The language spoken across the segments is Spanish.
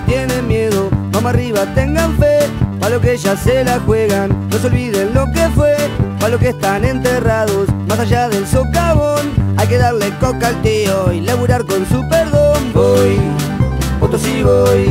tienen miedo, vamos arriba, tengan fe. Pa' lo que ya se la juegan, no se olviden lo que fue. Pa' lo que están enterrados, más allá del socavón, hay que darle coca al tío y laburar con su perdón. Voy, Potosí voy,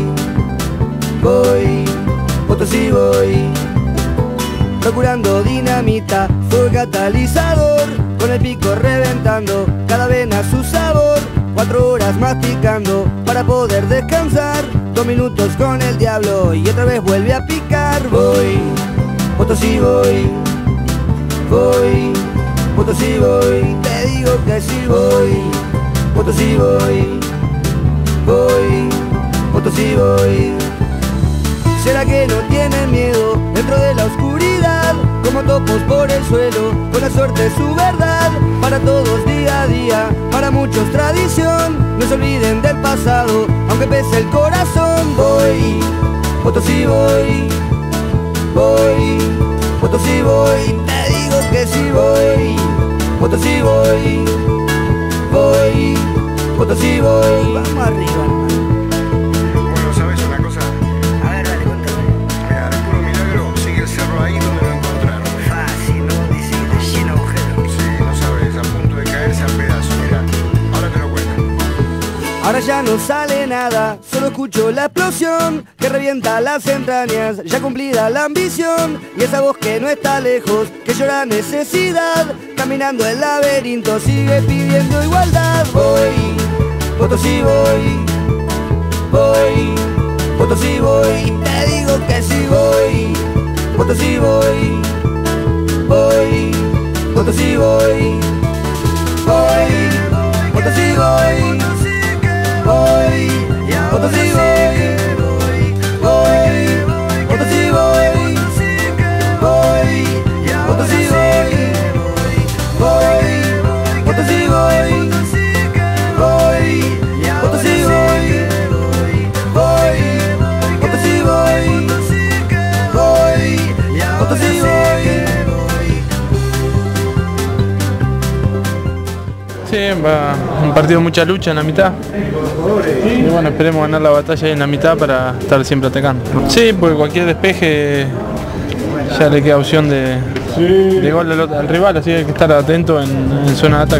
voy, Potosí voy. Procurando dinamita, fuego catalizador, con el pico reventando, cada vena su sabor. 4 horas masticando para poder descansar, 2 minutos con el diablo y otra vez vuelve a picar. Voy, Potosí voy, voy, Potosí voy, te digo que sí voy, Potosí voy, voy, Potosí voy. ¿Será que no tienen miedo dentro de la oscuridad? Como topos por el suelo, con la suerte su verdad. Para todos día a día, para muchos tradición. No se olviden del pasado, aunque pese el corazón. Voy, Potosí voy, voy, Potosí voy, te digo que sí voy, Potosí voy, voy, Potosí voy. Vamos arriba, hermano. Bueno, ¿sabes una cosa? A ver, dale, contame. Mira, de puro milagro sigue el cerro ahí donde lo encontraron. Fácil, ¿no? Dice que te llena de agujeros. Sí, no sabes, a punto de caerse a pedazos. Mira, ahora te lo cuento. Ahora ya no sale nada, solo escucho la explosión que revienta las entrañas, ya cumplida la ambición. Y esa voz que no está lejos, que llora necesidad, caminando el laberinto sigue pidiendo igualdad. Voy, Potosí voy, voy, Potosí voy, te digo que sí voy, Potosí voy, voy, Potosí voy, voy, Potosí voy, voy, Potosí voy, voy, Potosí voy, voy, Potosí voy, voy, Potosí voy, voy, Potosí voy, voy, Potosí voy, voy, Potosí voy. Sí, va un partido de mucha lucha en la mitad. Y bueno, esperemos ganar la batalla ahí en la mitad para estar siempre atacando. Sí, porque cualquier despeje ya le queda opción de gol al rival, así que hay que estar atento en zona de ataque.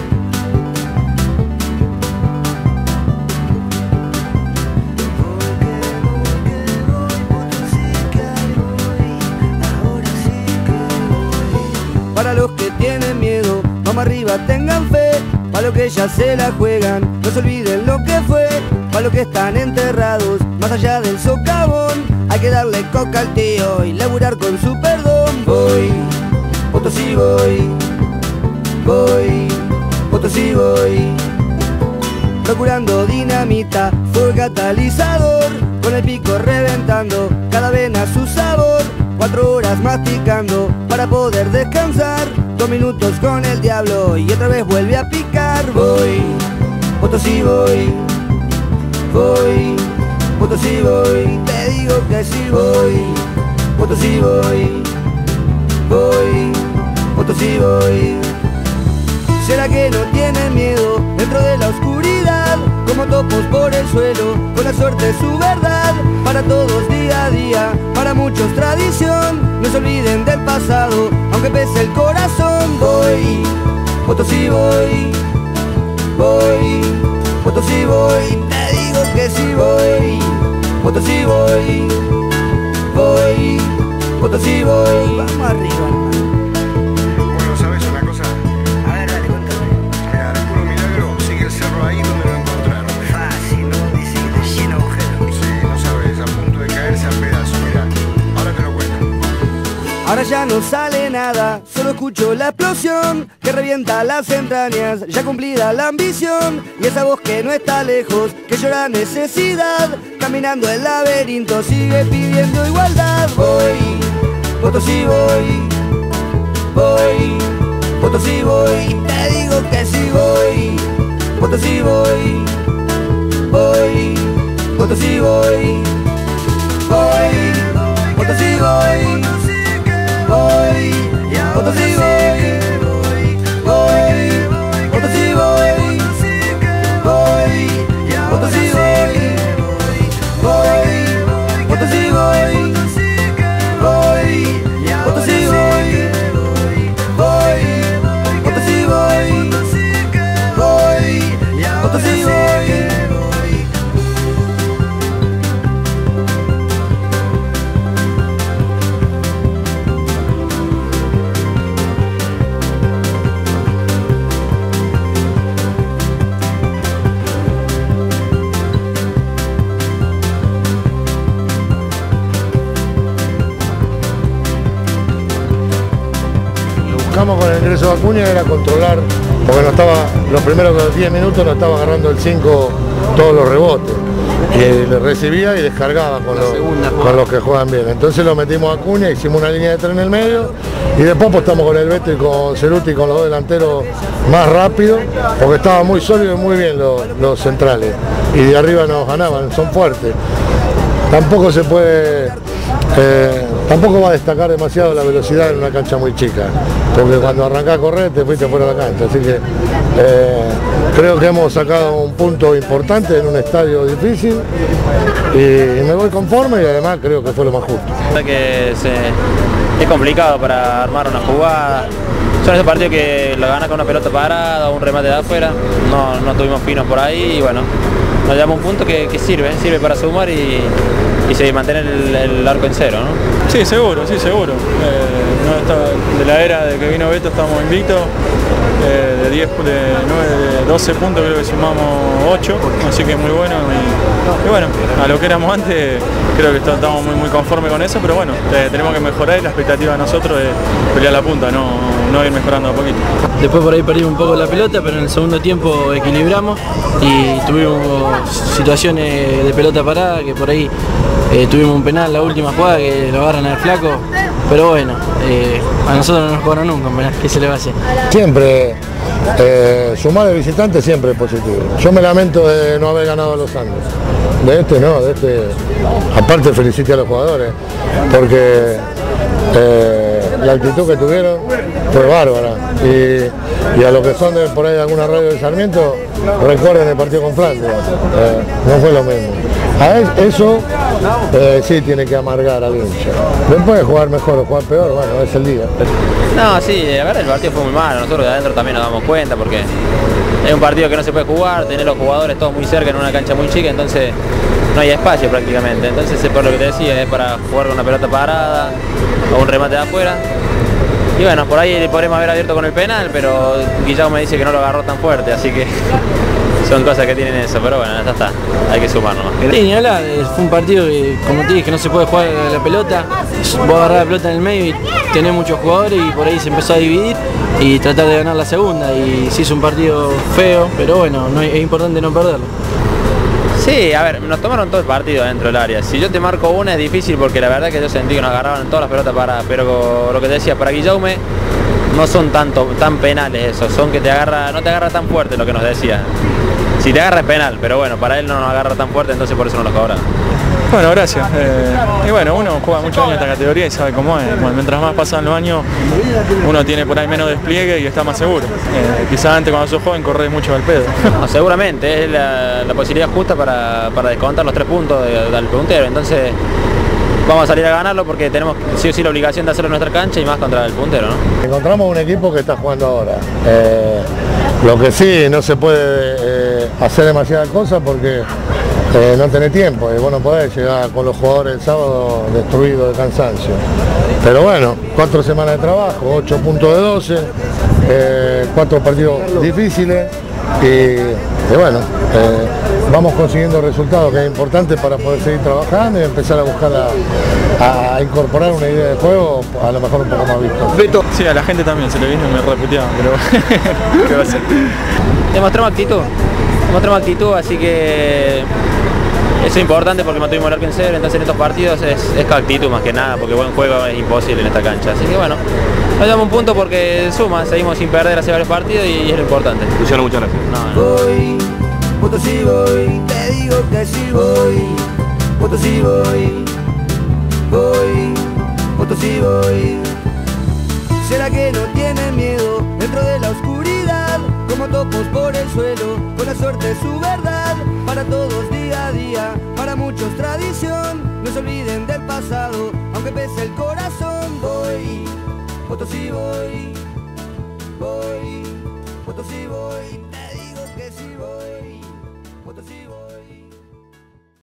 Para los que tienen miedo, vamos arriba, tengan fe. Para los que ya se la juegan, no se olviden lo que fue. Para los que están enterrados, más allá del socavón, hay que darle coca al tío y laburar con su perdón. Voy, Potosí voy, voy, Potosí voy. Procurando dinamita, fuego catalizador, con el pico reventando, cada vena su sabor. 4 horas masticando para poder descansar, 2 minutos con el diablo y otra vez vuelve a picar. Voy, Potosí voy, voy, Potosí voy, te digo que sí voy, Potosí voy, voy, Potosí voy. ¿Será que no tienen miedo dentro de la oscuridad? Como topos por el suelo, con la suerte su verdad. Para todos día a día, para muchos tradición. No se olviden del pasado, aunque pese el corazón. Voy, Potosí voy, voy, Potosí voy, te digo que sí voy, Potosí voy, voy, Potosí voy. Vamos arriba, hermano. Bueno, ¿sabes una cosa? A ver, dale, contame. Mira, de puro milagro sigue el cerro ahí donde lo encontraron. Fácil, ¿no? Dice que te llena de agujeros. Sí, no sabes, a punto de caerse a pedazos. Mira, ahora te lo cuento. Ahora ya no sale nada, solo escucho la explosión que revienta las entrañas, ya cumplida la ambición. Y esa voz que no está lejos, que llora necesidad, caminando el laberinto sigue pidiendo igualdad. Voy, Potosí voy, voy, Potosí voy, te digo que sí voy, Potosí voy, voy, Potosí voy, voy, Potosí voy, voy, Potosí voy, voy, Potosí voy, voy, Potosí voy, voy. buscamos con el ingreso de Acuña era controlar, porque no estaba, los primeros 10 minutos no estaba agarrando el 5 todos los rebotes. Y le recibía y descargaba con los que juegan bien. Entonces lo metimos a Acuña, hicimos una línea de 3 en el medio y después apostamos con el Beto y con Ceruti, con los dos delanteros más rápidos, porque estaban muy sólidos y muy bien los centrales. Y de arriba nos ganaban, son fuertes. Tampoco se puede, tampoco va a destacar demasiado la velocidad en una cancha muy chica, porque cuando arrancás a correr te fuiste fuera de la cancha, así que creo que hemos sacado un punto importante en un estadio difícil y me voy conforme y además creo que fue lo más justo. Que es complicado para armar una jugada. Son esos partidos que lo ganas con una pelota parada o un remate de afuera, no tuvimos finos por ahí y bueno, nos llevamos un punto que sirve para sumar y se mantener el arco en cero, ¿no? Sí, seguro. De la era de que vino Beto estamos invictos, de 12 puntos creo que sumamos 8, así que es muy bueno y bueno, a lo que éramos antes creo que estamos muy conformes con eso, pero bueno, tenemos que mejorar y la expectativa de nosotros es pelear la punta, no ir mejorando a poquito. Después por ahí perdimos un poco la pelota, pero en el segundo tiempo equilibramos y tuvimos situaciones de pelota parada, que por ahí tuvimos un penal la última jugada que lo agarran al flaco, pero bueno, a nosotros no nos cobran nunca un penal, ¿qué se le va a hacer? Siempre, sumar de visitante siempre es positivo. Yo me lamento de no haber ganado a los Andes. De este, aparte felicité a los jugadores, porque la actitud que tuvieron fue bárbara. Y a los que son por ahí de alguna radio de Sarmiento, recuerden el partido con Flandes, no fue lo mismo. Eso sí tiene que amargar al hincha. Después de jugar mejor o jugar peor, bueno, es el día. No, sí, a ver, el partido fue muy malo, nosotros de adentro también nos damos cuenta porque es un partido que no se puede jugar, tener los jugadores todos muy cerca en una cancha muy chica, entonces no hay espacio prácticamente. Entonces es por lo que te decía, es para jugar con una pelota parada o un remate de afuera. Y bueno, por ahí podremos haber abierto con el penal, pero Guillermo me dice que no lo agarró tan fuerte, así que son cosas que tienen eso, pero bueno, ya está, hay que sumar nomás. Sí, ni hablar, fue un partido que, como te dije, no se puede jugar la pelota, vos agarrás la pelota en el medio y tenés muchos jugadores y por ahí se empezó a dividir y tratar de ganar la segunda y sí es un partido feo, pero bueno, es importante no perderlo. Sí, a ver, nos tomaron todo el partido dentro del área. Si yo te marco una es difícil porque la verdad que yo sentí que nos agarraban todas las pelotas paradas, pero lo que te decía, para Guillaume no son tan penales esos, son que no te agarra tan fuerte lo que nos decía. Si te agarra es penal, pero bueno, para él no nos agarra tan fuerte, entonces por eso no nos cobra. Bueno, gracias. Y bueno, uno juega muchos años en esta categoría y sabe cómo es. Bueno, mientras más pasan los años, uno tiene por ahí menos despliegue y está más seguro. Quizás antes cuando sos joven corres mucho al pedo. No, seguramente, es la posibilidad justa para descontar los 3 puntos del puntero, entonces vamos a salir a ganarlo porque tenemos sí o sí la obligación de hacerlo en nuestra cancha y más contra el puntero, ¿no? Encontramos un equipo que está jugando ahora. Lo que sí, no se puede hacer demasiadas cosas porque no tenés tiempo y vos no podés llegar con los jugadores el sábado destruidos de cansancio. Pero bueno, 4 semanas de trabajo, 8 puntos de 12, 4 partidos difíciles y bueno, vamos consiguiendo resultados que es importante para poder seguir trabajando y empezar a buscar a incorporar una idea de juego a lo mejor un poco más visto. Sí, a la gente también se le vino y me reputeaban, pero ¿qué va a ser? Demostramos actitud, así que eso es importante porque mantuvimos el arco en cero, entonces en estos partidos es actitud más que nada, porque buen juego es imposible en esta cancha, así que bueno, nos damos un punto porque suma, seguimos sin perder hace varios partidos y es lo importante. Luciano, muchas gracias. Voy, Potosí voy, te digo que sí voy, Potosí voy, Potosí voy. ¿Será que no tienen miedo dentro de la oscuridad? Como topos por el suelo, con la suerte es su verdad. Para todos día a día, para muchos tradición. No se olviden del pasado, aunque pese el corazón. Voy, Potosí voy.